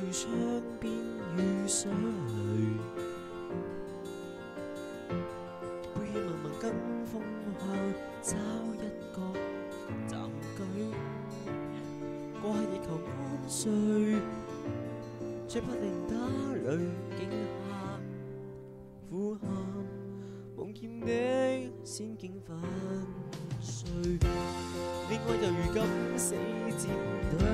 窗邊遇水，背起默默跟風向找一個暫居，過客亦求安睡，卻不令打淚驚嚇呼喊，夢見你仙境粉碎，戀愛就如今死戰隊。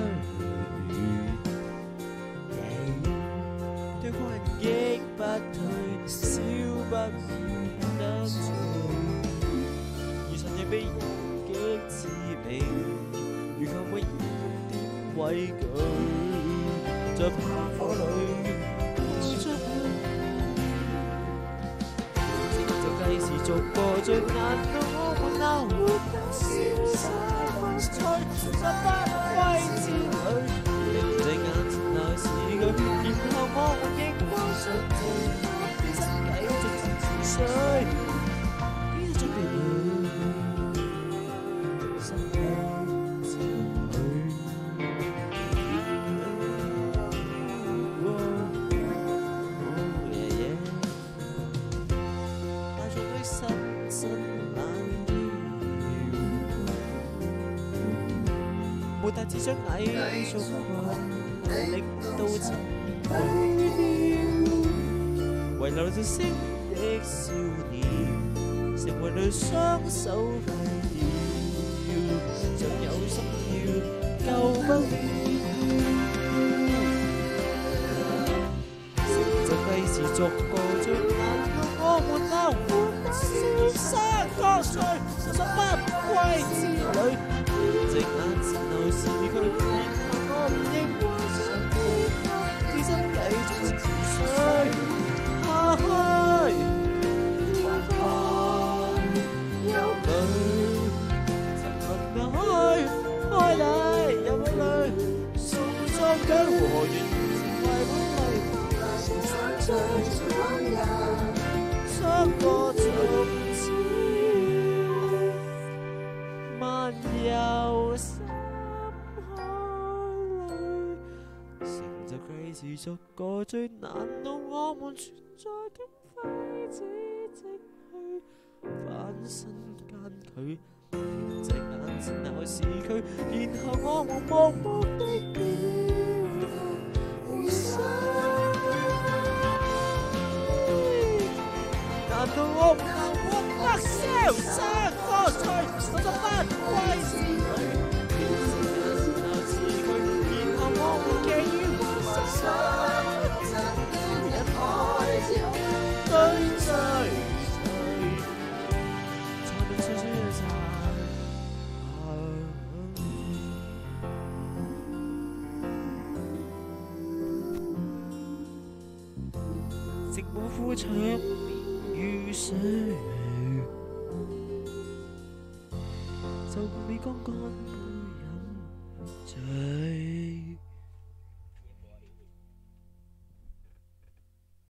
對方人擊不退，笑不得罪，如神亦被擊致命，如求沒點畏懼，在炮火裏呼出去，情就計時逐個最難到我們鬧活得瀟灑風吹，十八歸之旅。在眼前那是佢，然後我們亦過出去，變身繼續沉睡，變咗別離，失去焦慮。大眾的新新冷調，沒大志將藝術力到沉低調，遺留着星的少年，成為對雙手廢掉，尚有心跳救不了，成就計時逐個最難到我們鬧活瀟灑歌碎，18歸之旅，隻眼前後是佢，然後我們亦過上天，天生繼續沉睡下去，天荒憂慮，沉淪入去，開嚟有冇淚，訴狀腳和緣成為本嚟，相過從前，漫遊深海裏，成就計時逐個最難到我們存在的揮之即去，翻身間距，隻眼前後是佢，然後我們默默的飄互相。難道我們能活得瀟灑歌碎，18歸之旅，變成眼前後是佢，然後我們寄予互相，一開對追隨，才能歲歲日散。直冇夫唱雨水，就你剛乾杯飲醉。